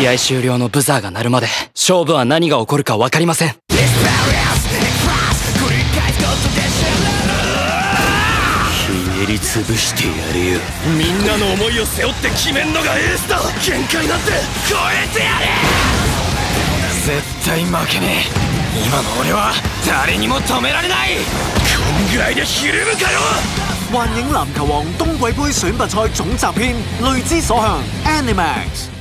試合終了のブザーが鳴るまで勝負は何が起こるか分かりません。ひねり潰してやるよ。 みんなの思いを背負って決めんのがエースだ。限界なんて超えてやれ。絶対負けねえ。今の俺は誰にも止められない。こんぐらいでひるむかよ。 幻影籃球王冬季杯選拔賽總集篇，淚之所向 Animax。